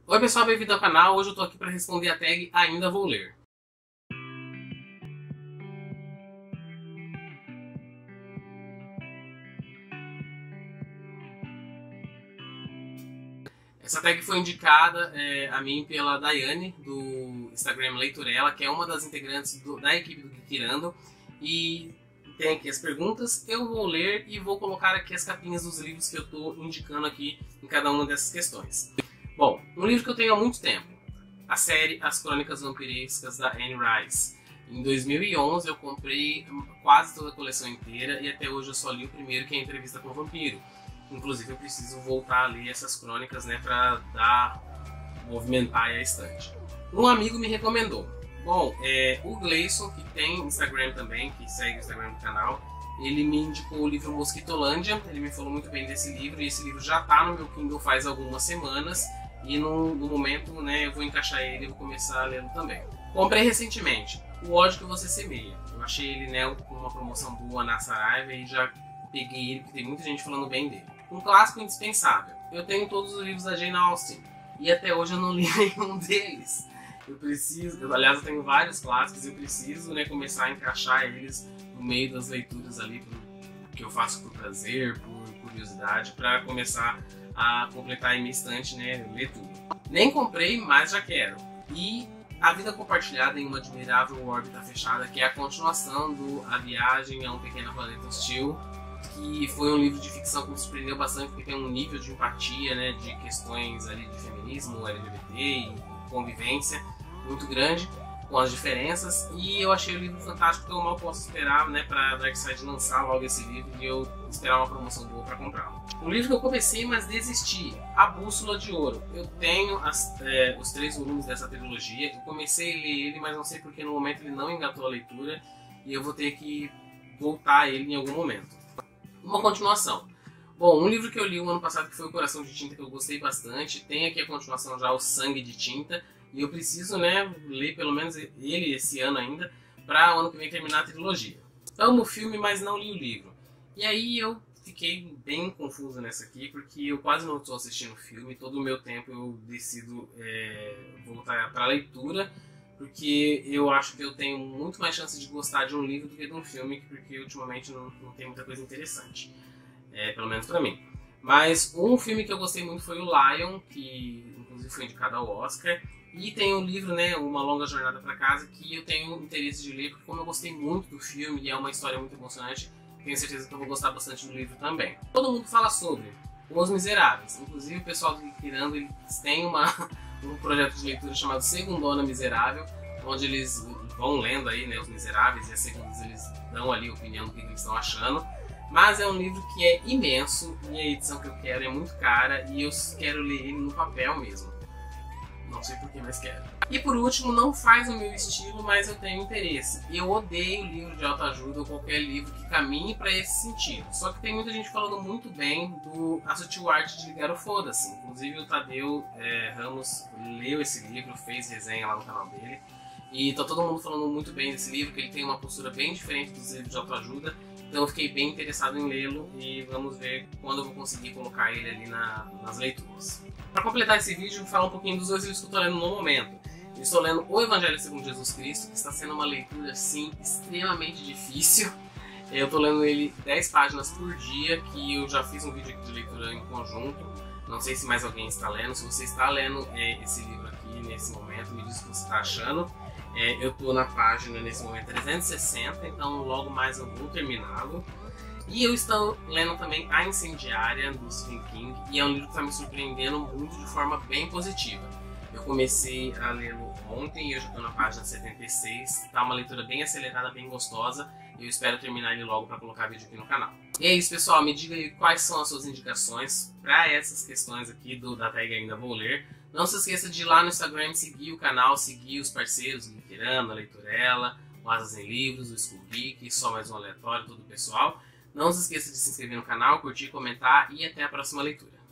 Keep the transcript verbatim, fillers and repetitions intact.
Oi pessoal, bem-vindo ao canal. Hoje eu tô aqui para responder a tag Ainda Vou Ler. Essa tag foi indicada é, a mim pela Daiane, do Instagram Leiturela, que é uma das integrantes do, da equipe do Geekirando. E tem aqui as perguntas, eu vou ler e vou colocar aqui as capinhas dos livros que eu estou indicando aqui em cada uma dessas questões. Bom, um livro que eu tenho há muito tempo, a série As Crônicas Vampirescas da Anne Rice. Em dois mil e onze eu comprei quase toda a coleção inteira e até hoje eu só li o primeiro, que é a Entrevista com o Vampiro. Inclusive eu preciso voltar a ler essas crônicas, né, para dar, movimentar a estante. Um amigo me recomendou. Bom, é, o Gleison, que tem Instagram também, que segue o Instagram do canal, ele me indicou o livro Mosquitolândia. Ele me falou muito bem desse livro e esse livro já está no meu Kindle faz algumas semanas. E no, no momento, né, eu vou encaixar ele e vou começar a lê-lo também. Comprei recentemente O Ódio que Você Semeia. Eu achei ele, né, com uma promoção boa na Saraiva e já peguei ele porque tem muita gente falando bem dele. Um clássico indispensável. Eu tenho todos os livros da Jane Austen e até hoje eu não li nenhum deles. Eu preciso, eu, aliás eu tenho vários clássicos e eu preciso, né, começar a encaixar eles no meio das leituras ali que eu faço por prazer, por curiosidade, para começar a completar a minha estante, né, ler tudo. Nem comprei, mas já quero. E A Vida Compartilhada em uma Admirável Órbita Fechada, que é a continuação do A Viagem a um Pequeno Planeta Hostil, que foi um livro de ficção que me surpreendeu bastante, porque tem um nível de empatia, né, de questões ali de feminismo, L G B T e convivência muito grande, com as diferenças, e eu achei o livro fantástico, então eu mal posso esperar, né, para a Darkside lançar logo esse livro e eu esperar uma promoção boa para comprá-lo. Um livro que eu comecei, mas desisti, A Bússola de Ouro. Eu tenho as, é, os três volumes dessa trilogia, eu comecei a ler ele, mas não sei porque no momento ele não engatou a leitura, e eu vou ter que voltar a ele em algum momento. Uma continuação. Bom, um livro que eu li o ano passado, que foi O Coração de Tinta, que eu gostei bastante, tem aqui a continuação já, O Sangue de Tinta, e eu preciso, né, ler pelo menos ele esse ano ainda, para o ano que vem terminar a trilogia. Amo o filme, mas não li o livro. E aí eu fiquei bem confuso nessa aqui, porque eu quase não estou assistindo o filme, todo o meu tempo eu decido é, voltar para a leitura, porque eu acho que eu tenho muito mais chance de gostar de um livro do que de um filme, porque ultimamente não, não tem muita coisa interessante, é, pelo menos para mim. Mas um filme que eu gostei muito foi o Lion, que inclusive foi indicado ao Oscar. E tem um livro, né, Uma Longa Jornada para Casa, que eu tenho interesse de ler, porque como eu gostei muito do filme e é uma história muito emocionante, tenho certeza que eu vou gostar bastante do livro também. Todo mundo fala sobre Os Miseráveis, inclusive o pessoal do Geekirando, eles têm uma, um projeto de leitura chamado Segundona Miserável, onde eles vão lendo aí, né, Os Miseráveis, e as segundas eles dão ali a opinião do que eles estão achando. Mas é um livro que é imenso, e a edição que eu quero é muito cara, e eu quero ler ele no papel mesmo. Não sei por que, mas quero. E por último, não faz o meu estilo, mas eu tenho interesse. Eu odeio livro de autoajuda ou qualquer livro que caminhe para esse sentido. Só que tem muita gente falando muito bem do A Sutil Arte de Ligar o Foda-se. Inclusive o Tadeu é, Ramos leu esse livro, fez resenha lá no canal dele. E tá todo mundo falando muito bem desse livro, que ele tem uma postura bem diferente dos livros de autoajuda. Então eu fiquei bem interessado em lê-lo e vamos ver quando eu vou conseguir colocar ele ali na, nas leituras. Para completar esse vídeo, eu vou falar um pouquinho dos dois livros que eu estou lendo no momento. Eu estou lendo O Evangelho segundo Jesus Cristo, que está sendo uma leitura, assim, extremamente difícil. Eu estou lendo ele dez páginas por dia, que eu já fiz um vídeo aqui de leitura em conjunto. Não sei se mais alguém está lendo. Se você está lendo é, esse livro aqui nesse momento, me diz o que você está achando. É, eu estou na página, nesse momento, trezentos e sessenta, então logo mais eu vou terminá-lo. E eu estou lendo também A Incendiária, do Stephen King, e é um livro que está me surpreendendo muito de forma bem positiva. Eu comecei a lê-lo ontem e eu já estou na página setenta e seis, está uma leitura bem acelerada, bem gostosa, e eu espero terminar ele logo para colocar vídeo aqui no canal. E é isso, pessoal, me diga aí quais são as suas indicações para essas questões aqui do, da tag Ainda Vou Ler. Não se esqueça de ir lá no Instagram, seguir o canal, seguir os parceiros, o Geekirando, a Leiturela, o Asas em Livros, o School Geek, só mais um aleatório, todo o pessoal. Não se esqueça de se inscrever no canal, curtir, comentar e até a próxima leitura.